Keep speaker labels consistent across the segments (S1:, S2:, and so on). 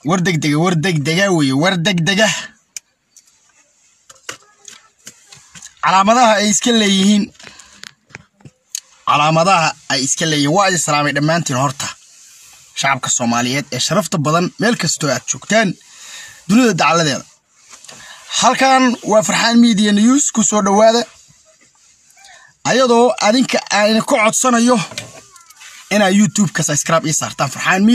S1: وردك دقاوي وردك دقه علامadaha ay iska leeyihiin waa ay salaamay dhamaantiin horta shacabka Soomaaliyeed ee sharafta badan meel kasto aad joogtaan dunida dacaladeeda halkan waa Farxaan Media News ku soo dhawaada ayadoo adinka aan ku codsanayo ina YouTube ka subscribe saartaan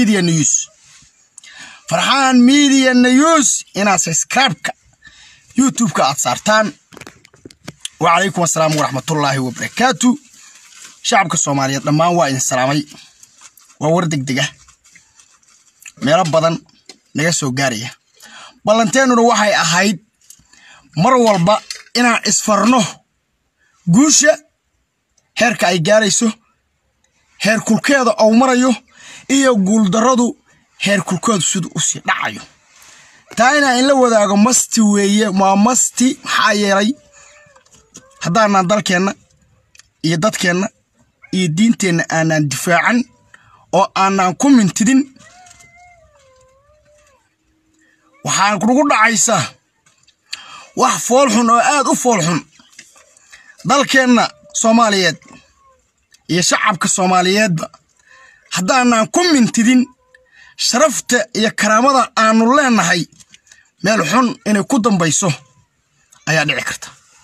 S1: Farxaan Media News ina subscribe ka YouTube ka aad saartaan وعليكم السلام ورحمة الله وبركاته شعبك الصومالي لما هو إن السلامي ووردك دقة ميرب بدن نجسو جارية بلنتين روحي أهيد مرة والبا إنا إسفرنه جوشة هيرك أي جاريسو هير كل كذا أو مريو إيو قول درادو هير كل كذا سود أسي نعيو تاينا إن لو ذاك مستي ويا ما مستي حيري haddaan dalkeena iyo dadkeena iyo diinteena aan difaacan oo aan ku mintidin waxaan kugu dhacaysa wax fool xun oo aad u fool xun dalkeena Soomaaliyeed iyo shacabka Soomaaliyeedba haddaan ku mintidin sharafta iyo karaamada aanu leenahay meel xun inay ku dambayso ayaa dhici karta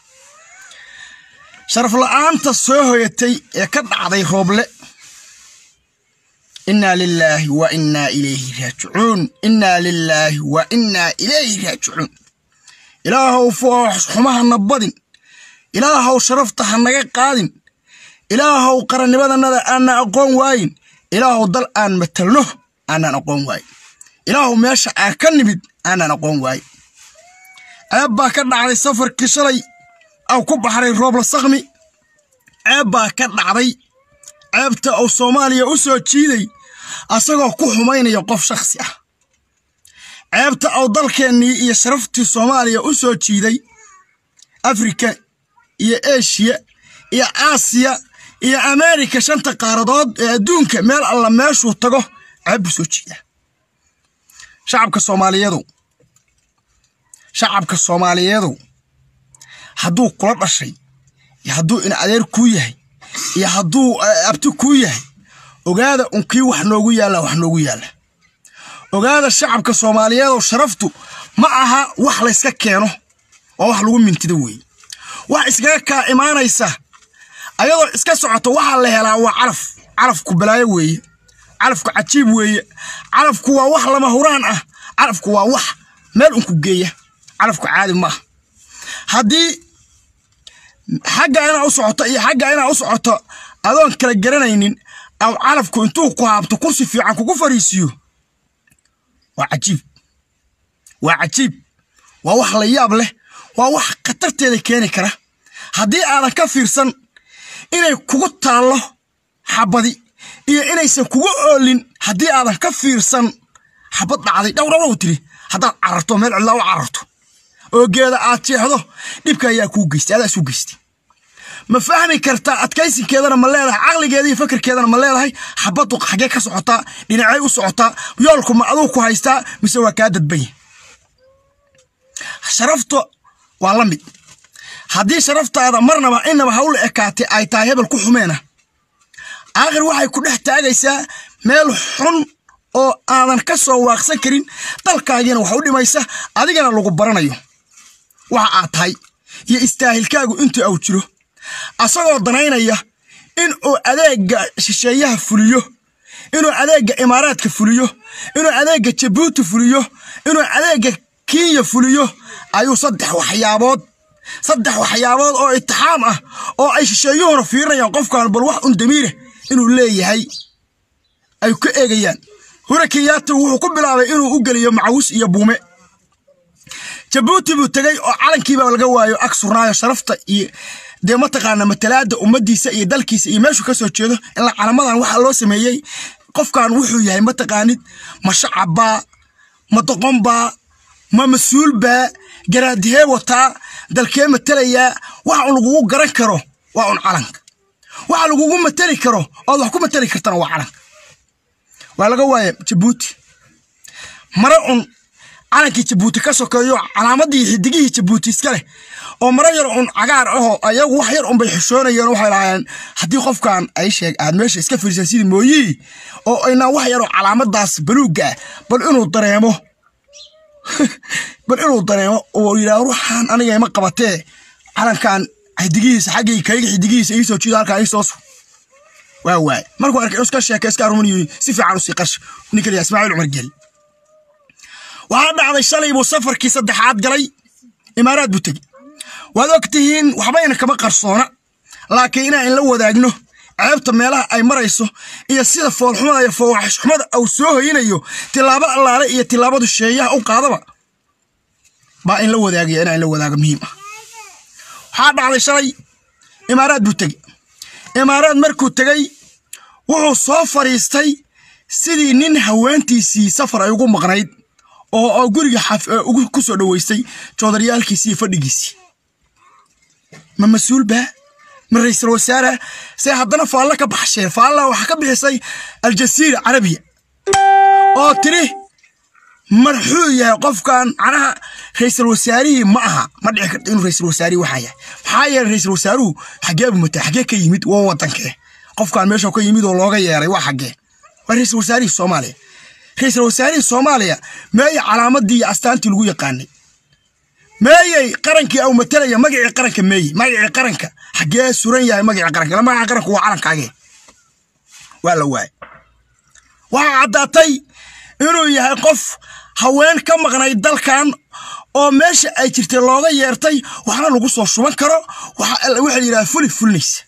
S1: شرف لأنت صهيتي يكد عضي روبل إنا لله وإنا إليه راجعون إنا لله وإنا إليه راجعون إلهو فوح حماها النبضين إلهو شرفتها النقاق قادين إلهو قرن بدنا أنا أقوم واين إلهو ضل أن متلنه أنا أقوم واين إلهو ماشي أكنبد أنا أقوم واين أبا كد على السفر كشري أو كوب حري روبل الصغمي عيبا كان عضي عيبتا أو صوماليا أسو تشيدي أساقو كو حمين يوقف شخصي عيبتا أو دالكيني يشرفتي صوماليا أسو تشيدي أفريكا يا إيشيا يا آسيا يا أمريكا شانتا قاردود دونك ميل الله ماشو تاقو عيب سو تشيدي شعبك الصوماليادو hadduu kula dhashay iyo hadduu in adeer ku yahay iyo hadduu abti ku yahay ogaada unkii wax noogu yaala ogaada shacabka Soomaaliyeed oo sharaftu ma aha wax la iska keeno oo wax lagu mintido weey wax iskaga ka imaanaysa ayadoo iska socoto waxa la helaa waa carafku balaayo weey carafku cajiib weey carafku waa wax lama huraan ah carafku waa wax meel uu ku geeya carafku caadi ma haddii حاجة أنا أصعد أي حاجة أنا أصعد أظن كلا جرناينين أو عارف كنتو قاب تكرسي في عنكو فريسيو وعجيب ووح لياب له ووح قترت هذا كان كره هدي أنا كفير سن إني كوت الله حبدي إني يسكو أولين هدي أنا كفير سن حبض علي دور تري هذا عرفتو مال الله وعرفتو وجاء عاتيه نبكي يا كوجست هذا سوجستي ما فهمي كرتا أتكيس كذا أنا ملله عقلي جدي فكر كذا أنا ملله هاي حبطوا حاجة كسعطاء لنعي وسعطاء يالكم معلوك وهيستا مسوى كادت بيه شرفته والله مد هذه شرفته هذا مرنا ما إنما هقول إكاتي أي تاهب الكحمانة آخر واحد يكون يحتاج يسا مال حن أو أنا كسر واقسكرين تلقاينا وحولي ما يسا هذه أنا لو قبرنا يوم وعطاي يستاهل كاغو انت او جيرو اسغو دناynaya in uu adeega shisheeyaha fuliyo inuu adeega imaaraadka fuliyo inuu adeega Djibouti fuliyo inuu adeega Kenya fuliyo ayuu saddex waxyaabood oo itixaam ah oo ay shisheeyuhu fiirayaan qofkan bal wax un damiire inuu leeyahay ay ku eegayaan hurakiyaatu wuxuu ku bilaabay inuu u galiyo macawis iyo buume Djibouti buu tagay oo calankii baa laga waayo aksurnaayo sharafta iyo deema taqaana matalaada ummadiisa iyo dalkiisa iyo meeshu ka soo jeedo in la calamadan waxa loo sameeyay qofkan wuxuu yahay ma taqaanid ma shacaba ma doqonba ma masuulba garaadhe wata dalkee matalaya waxa lagu garan karo waa un calanka waxa lagu matali karo oo wax ku matali kartana waa calanka waa laga waayo Djibouti مرة calankii Jabuuti ka sokeeyo calaamadii xidigii Jabuuti iska leh oo mara yar cagaar ah ayagu wax yar bay xishoonayeen waxay lahaayeen hadii qofkan ay sheeg aad meesha iska fiirsan sidii mooyii oo ayna wax yar calaamadaas baluuga bal inuu dareemo oo yiraahdo ruuxan aniga ma qabatee calankan xidigiisa xaqii kayga xidigiisa ay soo jiido halka ay soo waay markuu arkay iska sheekay iska rumaniyo si fiican u sii qarsh ninka Ismaaciil Umar Geli waxaa dhacday shalay buu safarkii saddexaad galay imaaraad buu tagay waad ogtihiin waxbayna kama qarsoona laakiin in la wadaagno ceebta meelaha ay marayso iyo sida foolxumada iyo fawaaxishmada uu soo hoyinayo tilaabo allaale iyo tilaabadu sheeyaha u qaadaba baa in la wadaagiyo in la wadaago muhiim ah waxaa dhacday shalay imaaraad buu tagay imaaraad markuu tagay wuxuu soo fariistay sidii nin haweentiisii safar ay ugu maqnayd oo guriga ugu ku soo dhaweystay joodariyaalkiisii fadhigiisii ma mas'uul ba ma ra'iisul wasaare say haddana faalla ka baxshay faalla waxa ka bixisay Al-Jazeera Carabiya oo tiri marxuu yahay qofkan anaha ra'iisul wasaarihi ma aha ma dhici karto inuu ra'iisul wasaari waxa yahay maxaa yeelay ra'iisul wasaaruhu xagee buu mata xagee ka yimid waa wadankee qofkan meesha ka yimid oo looga yeeray waa xagee waa ra'iisul wasaarihi Soomaaliya ra'iisul wasaarihi Soomaaliya meey calaamadii astaantii lagu yaqaanay meey qarankii aw matalaya magaci qaranka magaci qaranka xagee suran yahay magaci qaranka magaci qaranku waa calankaaga waa la waay waxa cadaatay inuu yahay qof haween ka maqnay dalkan oo meesha ay jirtay looga yeertay waxna lagu soo shuban karo waxa yiraahdaa fulnaysa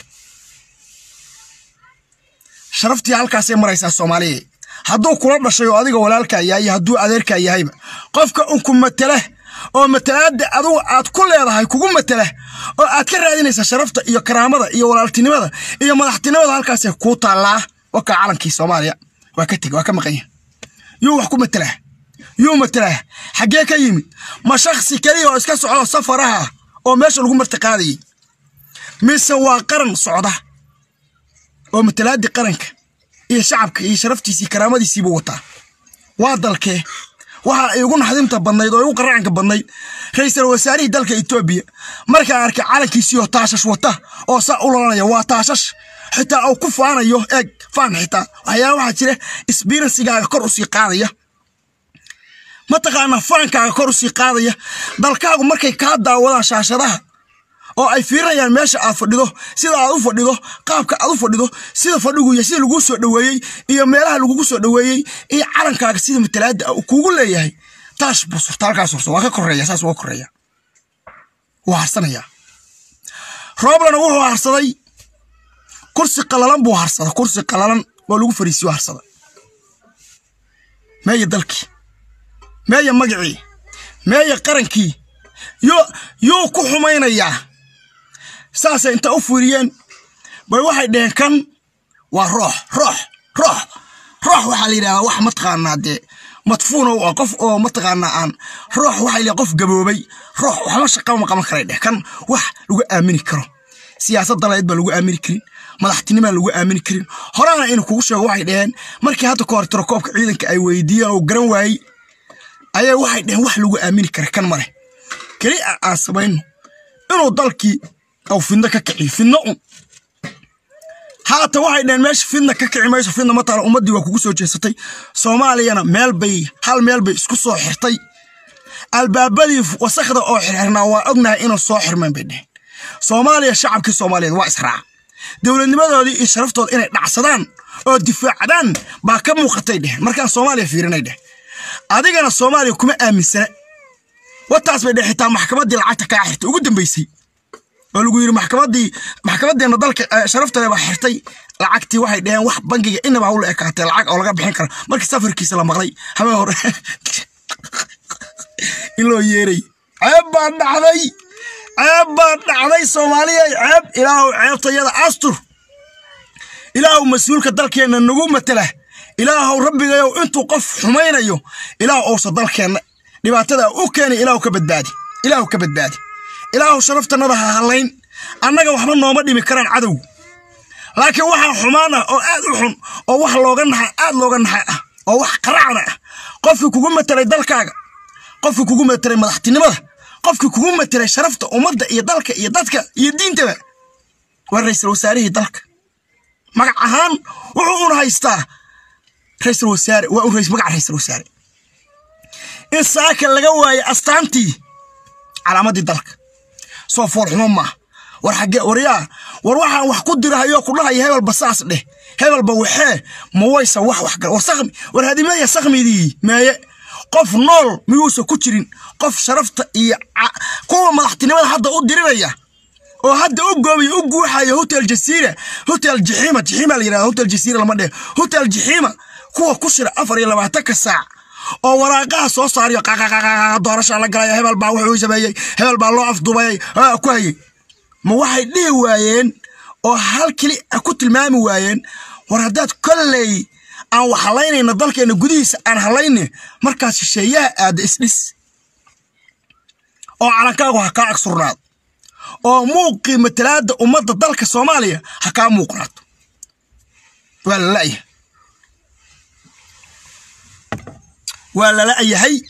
S1: sharaftii halkaas ay maraysaa Soomaaliya hadduu kula dhashay oo adiga walaalka yahay hadduu adeerka yahayba qofka uu ku matala oo matalaada adigu aad ku leedahay kugu matala oo aad ka raadinaysa sharafta iyo karaamada iyo walaaltinimada iyo madaxtinimada halkaas ay ku taalaa waka calankii Soomaaliya waa ka tag waa ka maqan yuu wax ku matala xagee ka yimid ma shakhsi kaliya oo iska socdo safaraha oo meesha lagu martiqaaday mise waa qaran socda oo matalaada qaranka iyo shacabka iyo sharaftiisa karaamadiisa buu wataa waa dalkee waxa ay ugu naxdinta badnayd oo ugu qaraanka badnayd ra'iisul wasaarihi dalka Itoobiya marka arkay calankiisa oo taashash wata oo sa u loolanaya waa taashash xitaa oo ku faanayo faan xitaa waxa jira experience-gaaga kor u sii qaadaya ma taqaana faankaaga kor u sii qaadaya dalkaagu markay ka daawadaan shaashadaha oo ay fiirayaan meesha aad fadhido sida aad u fadhido qaabka aad u fadhido sida fadhigu iyo sida lagu soo dhaweeyay iyo meelaha lagu soo dhaweeyay iyo calankaaga sida matalaada kuugu leeyahay taas busurta halkaas waa ka koreeya saas waa koreeya waa harsanaya Roblana wuxuu harsaday kursi qalalan buu harsaday kursi qalalan oo lagu fariisiyo harsaday meeya dalkii meeya magacii meeya qarankii yo ku xumaynaya saas inta u furiyeen bay waxay dheen kan waa ruux waxa la yiraahdaa wax ma taqaanaade madfuun oo qof oo ma taqaanaa aan ruux waxa la qof gaboobay ruux wax ma shaqo ma qaban karay kan wax lagu aamini karo siyaasadda la idba lagu aamini karin madaxtinimada lagu aamini karin horana in kugu sheego waxay dheen markii hadda ka hor koobka ciidanka ay weydiiyeen oo garan waayay ayay waxay dheen wax lagu aamini karo kan mare kali aan sameeyno inuu dalkii أو فينا ككعي فينا حتى واحد من ماشي فينا ككعي ما يشوف فينا مطر أمدي وكوسو جستي سومالي أنا ملبي هل ملبي سكسو حرتي البابلي وسخذ أوحرنا وأغنى إنه صاحر من بينه سوماليا شعب كسومالي وإسراع دولة لماذا دي شرفتهم إنه نعصدان أو دفاع عدان باكم وقتيده مركان سوماليا في رنيده أدينا الصومالي كم آمن سنة وتعصب ده حتى محكمة دي العتكة حرت وقدم بيسي ولو يقول محكمة دي أنا ضلك شرفت أنا بحرتي لعقتي واحد ده واحد بنجي إنه بقول لك حتى العق أو لقى بحنكر مركز سافر كيس لما غلي هم إلو يري عيب علي صوماليا عيب إلهو عيب طيادة أسطر إلهو مسؤول كدلك أن النجوم متله إلهو ربي يو أنتو قف حمينا يو إلهو أوصل دلك أن لبعتدا أوكان إلهو كبدادي إلهو شرفت نضها هالين أنك وحنا نومدي مكران عدو لكن وحا حمانا أو آد وحن أو وحا لوغنها أو وحا قرعنا qofkii kugu mataray dalkaaga qofkii kugu mataray madaxtinimada qofkii kugu mataray sharafta ummadda iyo dalka iyo dadka iyo diintaba waa ra'iisul wasaarihii dalka magac ahaan wuxuu u haystaa ra'iisul wasaare waa u magac ra'iisul wasaare in saaka laga waayo astaantii calaamadii dalka soo foolxumo ma war xagee wariyaa war waxaan wax ku dirahayo ku dhahay hebel basaas dheh hebel ba waxee ma waysa wax gal war saxmi war hadimada saxmidii maaye qof nool miyuusa ku jirin qof sharafta iyo kuwa madaxtinimada hadda u dirinaya oo hadda u goobay u guuxayo hotel jasiira hotel jixima la yiraahdo hotel jasiira lama dheh hotel jixima kuwa ku shira 24 saac oo waraaqaha soo saariyo doorasho la galay hebel baa wuxuu sameeyay hebel baa loo afduubay ku hayay ma waxay dhihi waayeen oo hal kali ku tilmaami waayeen war hadaad kolley aan wax halaynayna dalkeena gudihiisa aan halaynay markaas shisheeyaha aad isdhis oo calankaagu ha ka agsurnaad oo muuqi matalaada ummadda dalka Soomaaliya ha ka muuqnaato ولا لا أيهي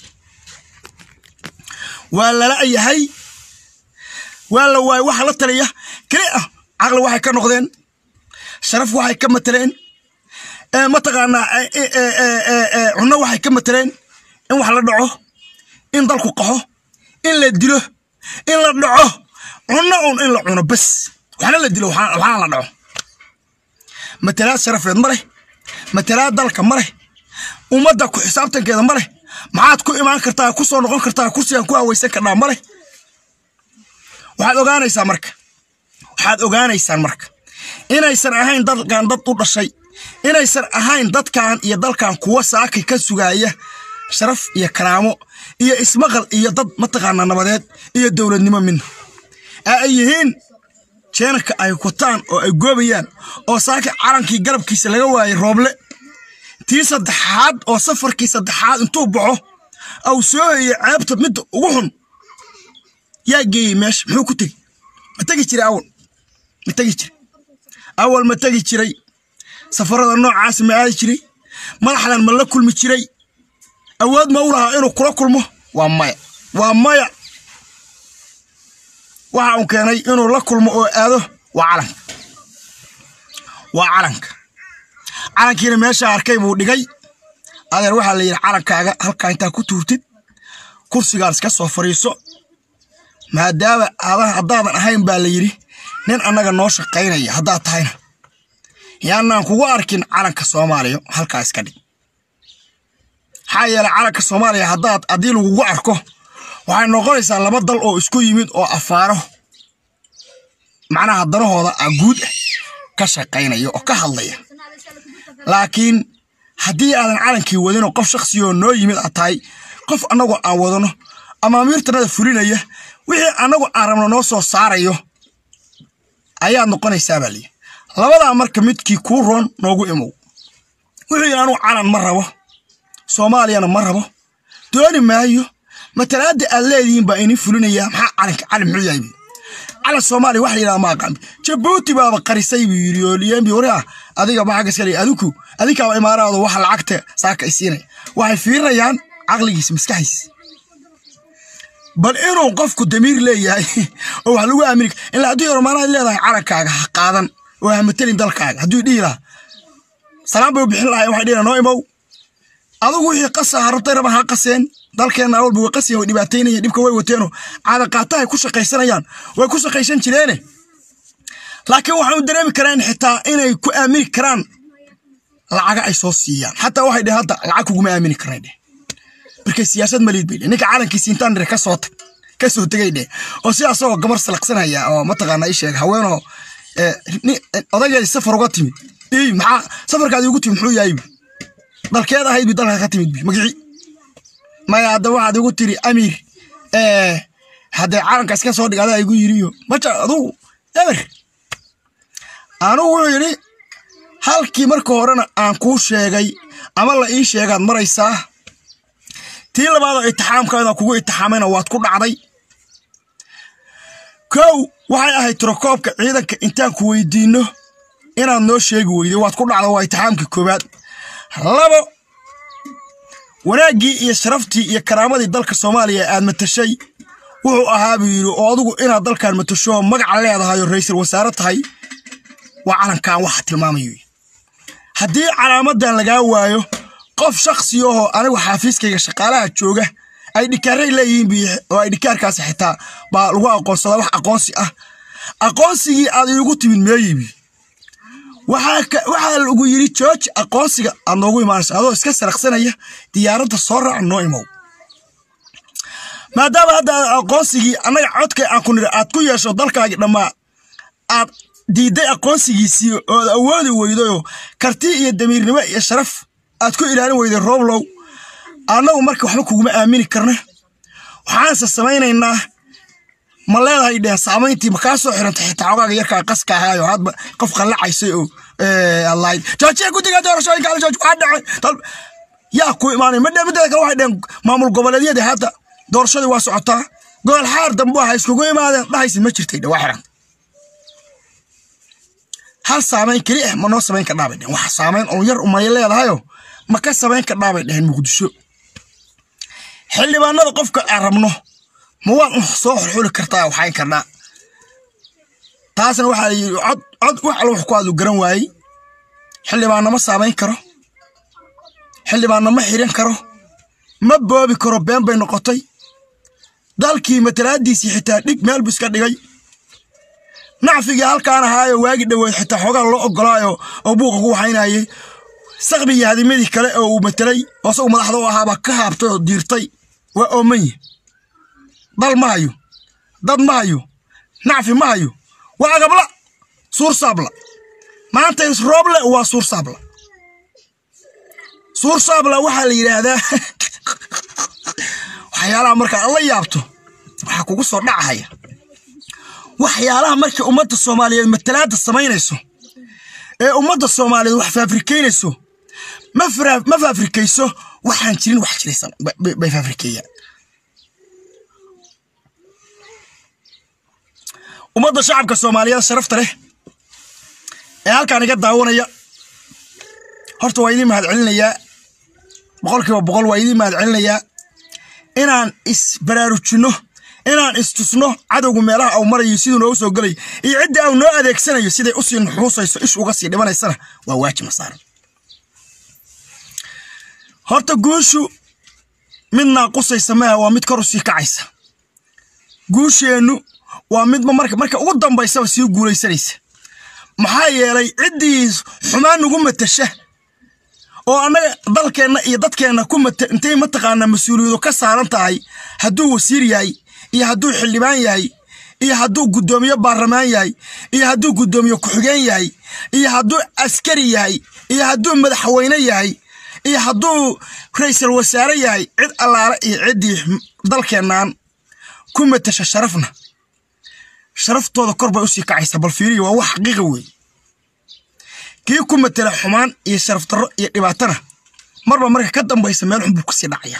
S1: ولا واحد لا تريه كريه عقل واحد كان نقدين شرف واحد كم ترين ما تقعنا عنا واحد كم ترين إن واحد لا دعوه إن ضلك قحه إن لا دلوه إن لا دعوه عنا إن لا عنا بس وحنا لا دلوه وحنا لا دعوه مثلا شرف مره مثلا ضلك مره ummadda ku xisaabtankeeda mare maxaad ku imaan kartaa ku soo noqon kartaa kursigan ku aweysan karnaa mare waxaad ogaanaysaan marka inaysan ahayn dadkan dad u dhashay inaysan ahayn dadkan iyo dalkan kuwa saakay ka sugaya sharaf iyo karaamo iyo ismaqal iyo dad mataqaana nabadeed iyo dawladnimo min ay yihiin jeenka ay kutaan oo ay goobayaan oo saakay calankii garabkiisa laga waayay rooble tii saddexaad oo safarkii saddexaad intuu baxo aw soo yeey ceebta mid ugu xun yaa geeyay meesh muxuu ku tagi ma tagi jiray awal ma tagi jiray safarada noocaas ma aadi jiray madaxdan ma la kulmi jiray awood ma u lahaa inuu kula kulmo waa maya waxa uu keenay inuu la kulmo oo aado waa calanka calankiina meesha arkay buu dhigay adeer waxa la yiri calankaaga halka inta ku tuurtid kursigaas ka soo fariiso maadaama haddaadan ahayn baa la yiri nin annaga noo shaqaynaya haddaa tahayna yaanaan kugu arkin calanka Soomaaliya halkaas ka dhig xayala calanka Soomaaliya haddii lagu arko waxay noqonaysaa laba dal oo isku yimid oo afaaro macnaha danahooda guud ka shaqaynaya oo ka hadlaya laakiin haddii aadan calankii wadin oo qof shakhsi oo noo yimid ataay qof anagu aan wadano ama amiirtanada fulinaya wixii anagu aan rabno noo soo saarayo ayaa noqonaysaa bali labada marka midkii ku roon noogu imow wixii aanu calan ma rabo Soomaaliyana ma rabo dooni maayo matalaada aad leedihiin baa inii fulinaya maxaa calan muxuu yahay على الصومالي واحد إلى ما قام جبوتي بابا قريسي بيريوليين بيوريها أذيك ما حاجة سري أذيك أو إمارات واحد العقد ساك السينة واحد في ريان عقلي مسكحيس بل إنه قفكو دمير ليه أو هلوه أمريكا إلا أدوية رمانا اللي هذا عركة قادا وهمتلين دالك هدوية ديلا سلام بيو بحل الله واحد إلى نويمو أدوه هي قصة هرطي ربها قصين dalkeena awal buu qasiyo way dhibaataynayeen dibka way wateeno caada qaatahay ku shaqaysanayaan way ku shaqaysan jireen laakiin waxa uu dareemi karaan xitaa inay ku aamini karaan lacag ay soo siiyaan hatta waxay dhahay hadda lacag ugu ma aamini karaan markay siyaasad maliid bay ninka calankiisa intaan ka soo tagay oo sidaas oo gabar salaqsanaya oo ma taqaana ay sheeg haweeno odagay safar uga timid maxaa safarkaadi ugu timid muxuu yahay dalkeeda ahayd bi dalka ka timid magicii ما يعدوا واحد يقول تري أمير هذا عالم كاسكان صادق هذا يقول يريو ما شاء أدو أمير أنا أقول يعني هل كي مركو هرنا أنكوش شيء أملا إيش شيء مرة يساه تيلا بعض اتحام كذا كوجو اتحامنا واتكون عادي كو waxay ahayd trokoobka ciidanka intaan ku weydiino inaan noo sheegi weyday waad ku dhacdo waa itaxaamka koobaad labo wanaagii iyo sharaftii iyo karaamadii dalka Soomaaliya aad matashay wuxuu ahaa biiro oo adigu inaad dalkan matasho magac leedahay ra'iisul wasaare tahay waa calankan waxa tilmaamayo haddii calaamadan laga waayo qof shakhsi oo anigu xafiiskayga shaqaalaha jooga ay dhikaaray leeyihiin oo ay dhikaarkaas xitaa baa lagu aqoonsadaa wax aqoonsi ah aqoonsigii aad igu timid meeyibi waxa lagu yiri George aqoonsiga aad noogu imaanayso adoo iska saraqsanaya diyaaradda soo raac noo imow maadaama hadda aqoonsigii anaga codka aan ku niri aad ku yeesho dalkaaga dhamaa aad diiday aqoonsigiisii oo awoodi weydo karti iyo damiirnimo iyo sharaf aad ku ilaalin weyday Rooblow anagu marka waxba kugu ma aamini karna waxaan samaynaynaa ma leedahay dheen saamayntii ma ka soo xirantay xitaa xogaaga yarka qaska ahaayo hadba qof qalacaysay oo Allah joojiye gudiga doorashooyinka la joojiyo waxa dhacay yaa ku imaanay midda kale waxa dheen maamul goboleedyada hadda doorashada waa socotaa gobol xaar dambe waxa iskugu imaadeen dhahaysi ma jirtay waa xiran hal saamayn kali ah ma noo saamayn ka dhaabay wax saamayn oo yar uma leedahayo ma ka saamayn ka dhaabay dheen Muqdisho xildhibaanada qofka aan rabno ma waan soo xulxuli kartaa waxay karnaa taasna waxa cod wax wax ku aadu garan waayay xildhibaanna ma saamayn karo xildhibaanna ma xirin karo ma boobi karo been bay noqotay dalkii matalaadiisi xitaa dhig meel buu iska dhigay nacfiga halkaan ahaayo waagi dhaweey xitaa xogaa loo ogolaayo oo buuqa ku waxaynayay saqbiga hadimadii kale oo uu matalay oo soo madaxda u ahaaba ka haabtay oo diirtay waa oomay bal maayo dad maayo nacfi maayo waa gabla suur sabla maanta is Rooble waa suur sabla waxa la yiraahdaa waxyaalaha marka alla yaabto waxa kugu soo dhacaya waxyaalaha markii ummadda Soomaaliyeed matalaada sameynayso ee ummadda Soomaaliyeed wax faafrikeynayso ma faafrikeyso waxaan jirin wax jiraysan bay faafrikeeyaan ummadda shacabka Soomaaliyeed sharafta leh ee halkaan iga daawanaya horta waa idin mahad celinayaa boqolkiiba boqol waa idin mahad celinayaa inaan isbaraarujino inaan istusno cadowga meelaha uu marayo sidoo noo soo galay iyo cidda uu noo adeegsanayo siday u sii nuxuusayso ish uga sii dhibanaysana waa waajib masaaran horta guushu midna qusaysa ma waa mid kor u sii kacaysa guusheenu waa mid marka ugu dambaysa sii guulaysanaysa maxaa yeelay ciddii xumaan ugu matasha oo anaga dalkeena iyo dadkeena ku intay ma taqaana mas'uuliyadu ka saaran tahay hadduu wasiir yahay iyo hadduu xildhibaan yahay iyo hadduu gudoomiye baarlamaan yahay iyo hadduu gudoomiye ku-xigeen yahay iyo hadduu askari yahay iyo hadduu madaxweyne yahay iyo hadduu ra'iisul wasaare yahay cid allaale iyo ciddii dalkeenaan ku matasha sharafna sharaftooda kor bay u sii kacaysa bal fiiriyo waa wax xaqiiqo weey kii ku matala xumaan iyo sharaf darro iyo dhibaatana marba ka dambaysa meel xun buu ku sii dhacaya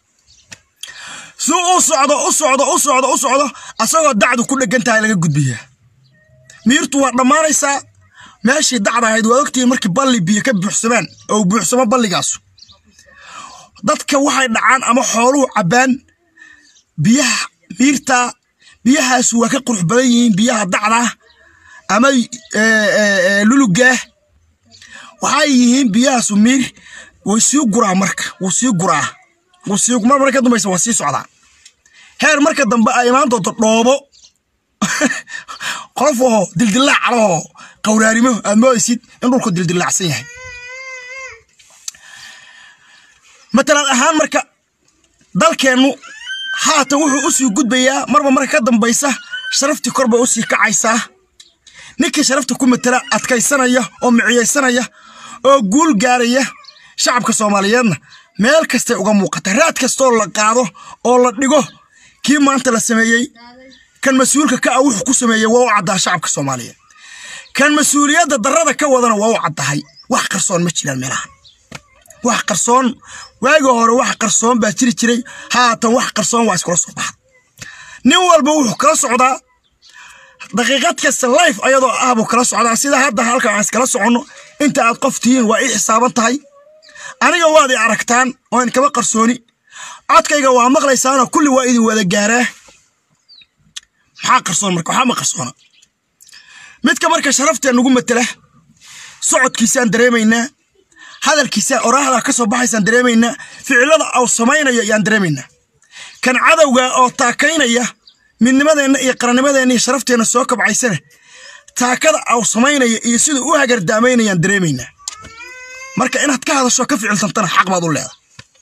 S1: soo socdo asagoo dacdu ku dhagan tahay laga gudbiyaa miirtu waa dhamaanaysaa meeshii dacda ahayd waa ogtii markii balli biyo ka buuxsamaan oo buuxsamo balligaas dadka waxay dhacaan ama xooluhu cabaan biyaha miirta biyahaas waa ka qurux badan yihiin biyaha dacda ama luluga waxay yihiin biyahaas miir way sii guraa marka marka dambaysa waa sii socdaa heer marka dambe ay imaan doonto dhoobo qof oo dildilaac calaho qowraarimo aad mooysid in dhulku dildilaacsan yahay matalan ahaan marka dalkeenu haatan wuxuu u sii gudbayaa marka ka dambaysa sharafti korba u sii kacaysaa ninkii sharafta ku matala adkaysanaya oo miciyaysanaya oo guul gaaraya shacabka Soomaaliyeedna meel kasta uga muuqata raad kasta oo la qaado oo la dhigo kii maanta la sameeyay kan mas'uulka ka wuxuu ku sameeyay waa u cadaa shacabka Soomaaliyeed kan mas'uuliyadda darrada ka wadana waa u cadahay wax qarsoon ma jiraan meelaha wax qarsoon waaga hore wax qarsoon baa jiray haatan wax qarsoon waa iskula soo baxay nin walba wuxuu kala socdaa daqiiqad kasta live ayadoo ahbu kala socdaa sida hadda halka aan iskala socono inta aad qof tihiin waa i xisaaban tahay aniga waad i aragtaan oo in kaba qarsooni codkayga waa maqlaysaan kulli waa idin wada gaaraa maxaa qarsoon marka waxa ma qarsoona midka marka sharafteen ugu matala socodkiisaan dareemaynaa hadalkiisa oraahda ka soo baxaysan dareemaynaa ficilada aw sameynaya yaan dareemaynaa kan cadawga oo taakaynaya midnimadeena iyo qarannimadeena iyo sharafteena soo kabcaysana taakada aw sameynaya iyo sida uu hagardaameynayaan dareemaynaa marka inaad ka hadasho ka ficiltantana xaq baad u leedahay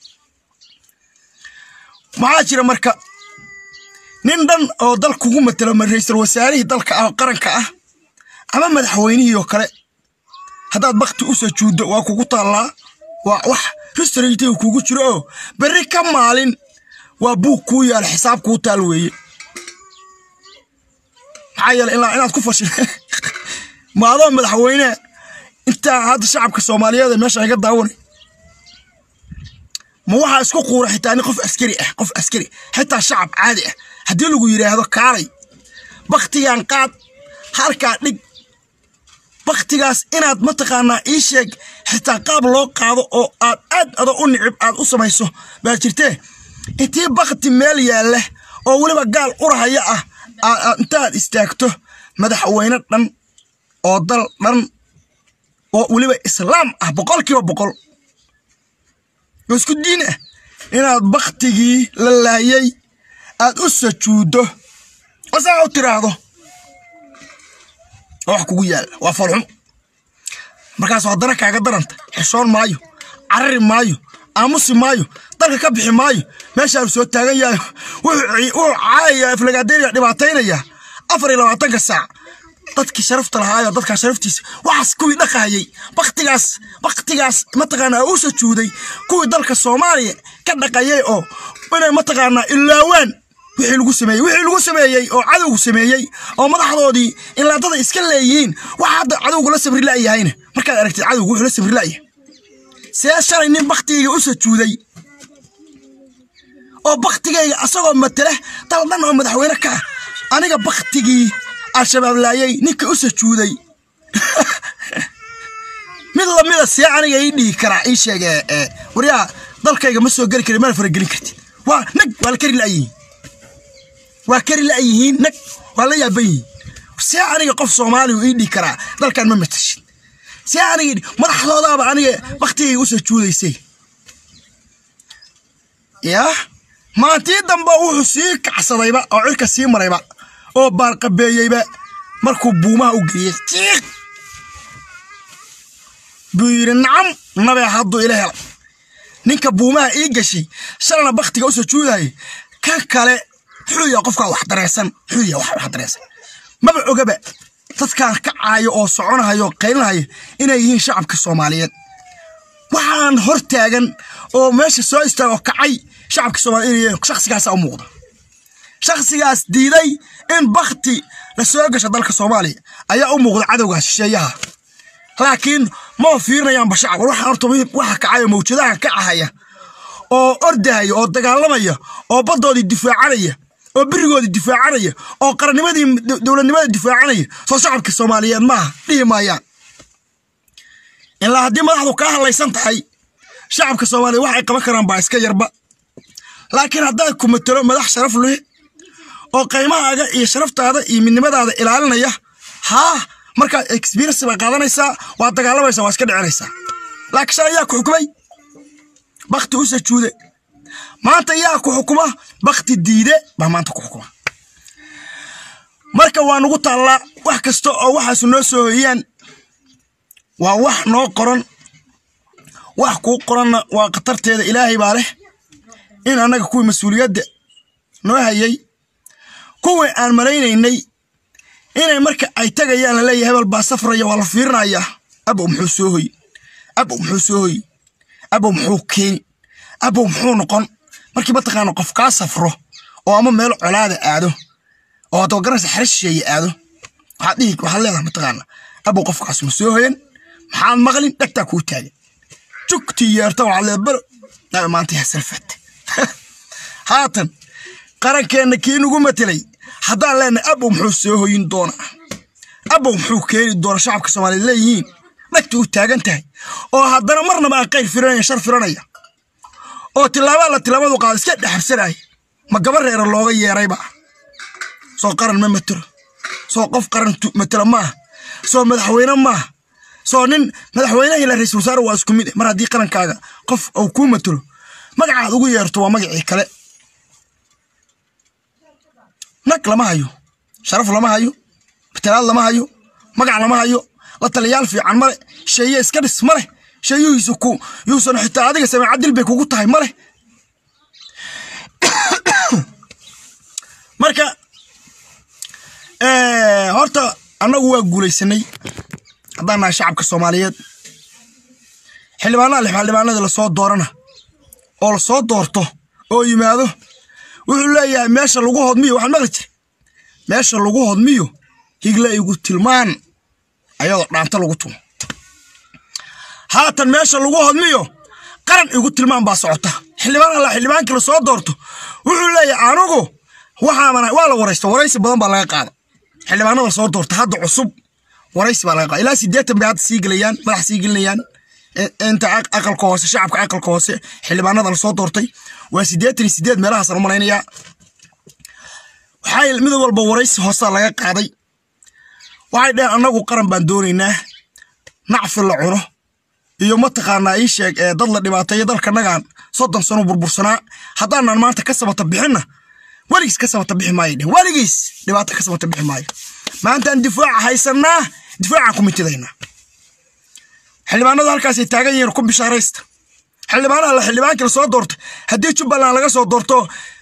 S1: maxaa jira marka nin dhan oo dal kugu matalo ra'iisul wasaarihii dalka ah qaranka ah ama madaxweynihii oo kale haddaad bakti u sujuuddo waa kugu taallaa waa wax history kugu jiro oo berri ka maalin waa buug kuu yaal xisaab kuu taal weeye maxaa yeelay inaad ku fashil maadoo madaxweyne intaa hadda shacabka Soomaaliyeed meesha iga daawanay ma waxa isku quura xitaa qof askari xitaa shacab caadi ah haddii lagu yiraahdo kaalay baktigan qaad halka dhig baktigaas inaad mataqaanaa ii sheeg xitaa qaab loo qaado oo aad u nicib aad u samayso baa jirtee intii bakti meel yaalla oo waliba gaal urahaya ah intaad istaagto madaxweyne dhan oo dal dhan oo waliba islaam ah 100% isku diin ah inaad baktigii la laayay aad u sujuuddo wasaa u tiraahdo wax kugu yaal waa falxum markaas waa dara kaaga daranta xishoon maayo carri maayo aamusi maayo dalka ka bixi maayo meesha soo taagan yahay wuxuu caaya aflagaadeeya dhibaataynaya 24 saac dadkii sharafta lahaa dadka sharaftiisa waxaas kuwii dhaqaayay baktigaas mataqaanaa uu sujuuday kuwii dalka Soomaaliya ka dhaqayay oo inay mataqaanaa ilaawaan wixii lagu sameeyay oo cadawgu sameeyay oo madaxdoodii in la dad iska leeyihiin waxa hadda cadawgu la sabri laayahayna markaad aragtid cadawgu wuxuu la sabri laayay shalay nin baktigayga u sujuuday oo baktigayga asagoo matala dal dhan oo madaxweyne ka aniga baktigii al-shabaab laayay ninka u sujuuday mid la mid ah aniga ii dhigi karaa ii sheegay wariyaa dalkayga ma soo gali karin ma faragelin kartid waa nag wala kari laayay waa kari laayeen nag wala yaabay aniga qof Soomaali uu ii dhigi karaa dalkan ma matashin aniga madaxdoodaaba aniga baktigayga u sujuudaysay maantii dambe wuxuu sii kacsadayba oo cirka sii marayba oo baarqabeeyayba markuu buumaha u geeyay buyir nacam nabe haddu ilaahay ninka buumaha ii gashay shalana baktiga u sujuuday ka kale xuya qofka wax dareesan maba ogaba dadkaan ka caayo oo soconayo qeylinayo inay yihiin shacabka Soomaaliyeed waxaan hor taagan oo meesha soo istaago kacay shacabka Soomaaliyeed shakhsigaas u muuqda shakhsigaas diiday in bakti la soo gasho dalka Soomaaliya ayaa u muuqda cadawga shisheeyaha laakiin ma fiirnayaan bashacab waxa horta waxa kacay mawjadaha ka ahaya oo ordayo oo dagaalamaya oo badoodii difaacanaya oo birigoodii difaacanaya oo qarannimadii dawladnimada difaacanaya soo shacabka Soomaaliyeed ma dhiimayaan ilaa hadii madaxdu ka hadlaysan tahay shacabka Soomaaliyeed waxay qaban karaan baa iska yarba laakiin haddii ku matalo madax sharaf leh oo qiimahaaga iyo sharaftaada iyo midnimadaada ilaalinaya marka experience ba qaadanaysa waa dagaalamaysa waa iska dhicinaysa laakiin ayaa ku xukumay bakti u sujuude maanta ayaa ku xukuma bakti diide ba maanta ku xukuma marka waa nagu taala wax kasto oo waxaas noo soo hoyaan waa wax noo qoran wax ku qoran waa qatarteeda Ilaahay baa leh in anaga kuwii mas'uuliyadda noo hayay kuwii aan maraynaynay inay marka ay tagayaan la leeyahay hebel baa safraya wala fiirnaya abo muxuu soo hoy abo muxuu keen abo muxuu noqon markii mataqaano qof ka safro oo ama meel colaada aado oo to garas xarishay aado waxa leedahay mataqaano abo qofkaas ma soo hoyan maxaan maqlin dhagta ku taagay jugti yarta waxa leeyahay maanta hasalfat haatan qarankeena kiin ugu matalay haddaan leenahay abo muxuu soo hoyin doona abo muxuu keeni doona shacabka Soomaaliyeed leeyihiin dhagtu u taagan tahay oo haddana marnaba aan qayr firanaya shar firanaya oo tilaabadu qaad iska dhaxarsanay ma gabar reer looga yeerayba soo qaran ma matiro soo qof qaran matiro ma soo madaxweyne ma soo nin madaxweynaha ila ra'iisul wasaare waa isku mid mar haddii qarankaaga qof oo ku matiro magacaad ugu yeerto waa magacii kale nak lama hayo sharaf lama hayo bitalaad lama hayo magac lama hayo la taliyaal fiican male sheeye iska dhis male sheeyuhiisu ku yuusan xitaa adiga samee dil bay kugu tahay male marka horta anagu waa guulaysanay haddana shacabka Soomaaliyeed xildhibaanada la soo doorana oo la soo doorto oo yimaado wuxuu leeyahay meesha lagu hodmiyo waxaan maqli jiray meesha lagu hodmiyo higla igu tilmaan ayadoo dhaanta lagu tumo haatan meesha lagu hodmiyo qaran igu tilmaan baa socota xildhibaanka la soo doorto wuxuu leeyahay anigu waa la waraysi badan baa laga qaada xildhibaanada la soo doorto hadda cusub waraysi baa laga qaada ilaa 80 bay hadda sii galayaan madax sii gelinayaan inta aqalka hoose shacabka aqalka hoose xildhibaanada la soo doortay waa 88 meelaha sar maleynaya waxay mid walba waraysi hoose laga qaaday waxay dheen anagu qaran baan doonaynaa nacfi la cuno iyo ma taqaanaa ii sheeg dad la dhibaateeyo dalka nagaan 30 sano burbursanaa haddaan maanta ka sabata bixina waligiis ka sabata bixi maayo waligiis dhibaato ka sabata bixi maayo maanta aan difaac haysanaa difaac ku mitidayna xildhibaanada halkaas ay taagan yihiin ku bishaaraysta xildhibaanka la soo doortay haddii Jubbaland laga soo doorto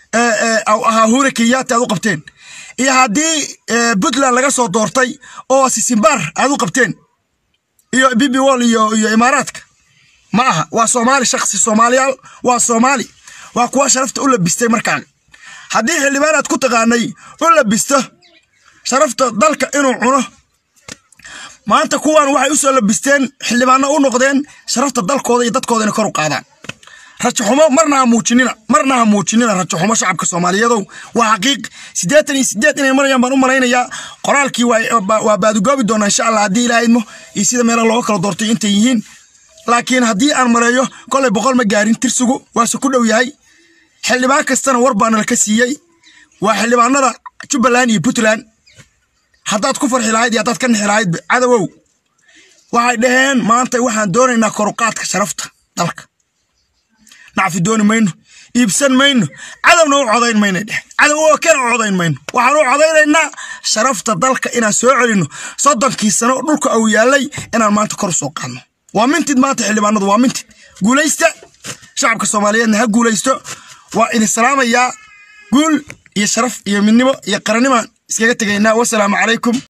S1: Uhuru Kenyatta aad u qabteen iyo haddii Puntland laga soo doortay oo Sisimbar aad u qabteen iyo Bibi Wall iyo Imaaraadka ma aha waa Soomaali shakhsi Soomaaliyaal waa Soomaali waa kuwa sharafta u labistay markaan haddii xildhibaanaad ku taqaanay u labisto sharafta dalka inuu cuno maanta kuwan waxay u soo labisteen xildhibaano u noqdeen sharafta dalkooda iyo dadkooda kor u qaadaan rajo xumo marna ha muujinina rajo xumo shacabka Soomaaliyeed waa xaqiiq 88 inay marayaan baan u malaynayaa qoraalkii waa baadugoobi doona insha Allah hadii Ilaahay idmo iyo sida meelo loo kala doortay inta yihiin laakiin hadii aan mareeyo kolay 100 ma gaarin tirsigu waa ku dhow yahay xildhibaan kastana warbaan la ka siiyay waa xildhibaanada Jubbaland iyo Puntland haddaad ku farxi lahayd iyo haddaad ka nixi lahayd cadawow waxay dhaheen maanta waxaan doonaynaa kor u qaadka sharafta dalka nacfi dooni mayno iibsan mayno cadawna u codayn mayno cadaw oo kale u codayn mayno waxaan u codaynaynaa sharafta dalka inaan soo celino 30 sano dhulka uu yaalay inaan maanta kor soo qaadno waa mintid maanta xildhibaanadu waa mintid guulaysta shacabka Soomaaliyeedna ha guulaysto waa idin salaamaya guul iyo sharaf iyo midnimo iyo qarannimo iskaga tagaynaa wassalaamu calaykum